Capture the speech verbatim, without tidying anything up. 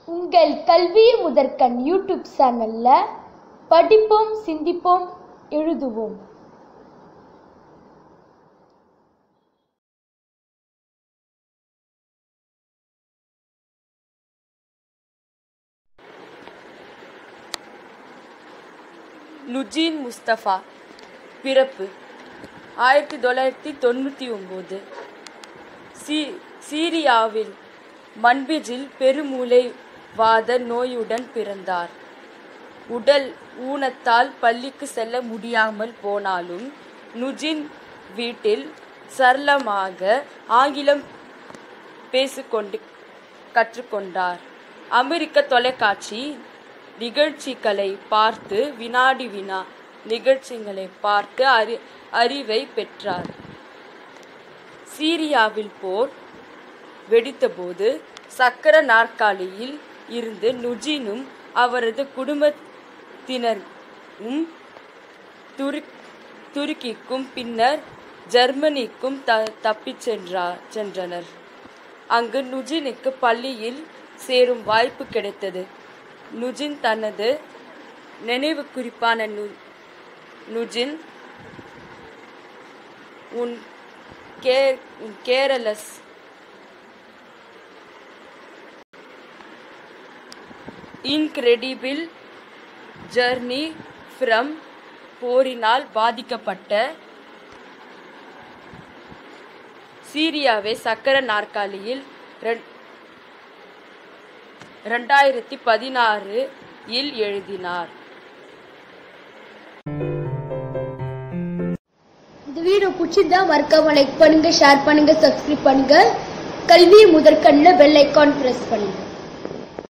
உங்கள் கல்வி முதற்கண் யூடியூப் சேனல்ல படிப்போம், சிந்திப்போம், எழுதுவோம். நுஜீன் முஸ்தபா. பிறப்பு ஆயிரத்தி தொள்ளாயிரத்தி தொண்ணூற்றி ஒம்பது. சீ சீரியாவில் மன்பிஜில் பெருமூளை வாத நோயுடன் பிறந்தார். உடல் ஊனத்தால் பள்ளிக்கு செல்ல முடியாமல் போனாலும் நுஜீன் வீட்டில் சரளமாக ஆங்கிலம் பேசிக்கொண்டு கற்றுக்கொண்டார். அமெரிக்க தொலைக்காட்சி நிகழ்ச்சிகளை பார்த்து வினாடி வினா நிகழ்ச்சிகளை பார்த்து அறி அறிவை பெற்றார். சீரியாவில் போர் வெடித்தபோது சக்கர நாற்காலியில் இருந்து நுஜீனும் அவரது குடும்பத்தினரும் துரு துருக்கிக்கும் பின்னர் ஜெர்மனிக்கும் த தப்பிச் சென்றார் சென்றனர். அங்கு நுஜீனுக்கு பள்ளியில் சேரும் வாய்ப்பு கிடைத்தது. நுஜீன் தனது நினைவு குறிப்பான நு நுஜீன் உன் கே கேரளஸ் இன்கிரெடிபிள் ஜர்னி ஃப்ரம் போரினால் பாதிக்கப்பட்ட சீரியாவை சக்கர நாற்காலியில் ரெண்டாயிரத்தி பதினாறு இல் எழுதினார். இந்த வீடியோ பிடிச்சிருந்தா மறக்காம லைக் பண்ணுங்க, ஷேர் பண்ணுங்க, சப்ஸ்கிரைப் பண்ணுங்க. கல்வி முதற்கண்ணில் பெல் ஐகான் பிரஸ் பண்ணுங்க.